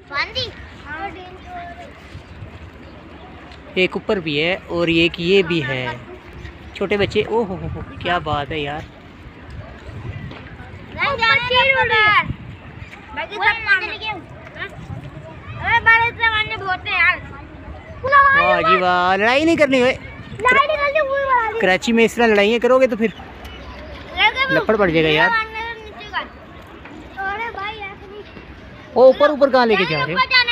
एक ऊपर भी है और एक ये भी है। छोटे बच्चे, ओहो हो, क्या बात है यार। वाह जी वाह, लड़ाई नहीं करनी है। कराची में इस तरह लड़ाइयाँ करोगे तो फिर लपड़ पड़ जाएगा यार। ओ ऊपर ऊपर कहाँ लेके जा रहे हो?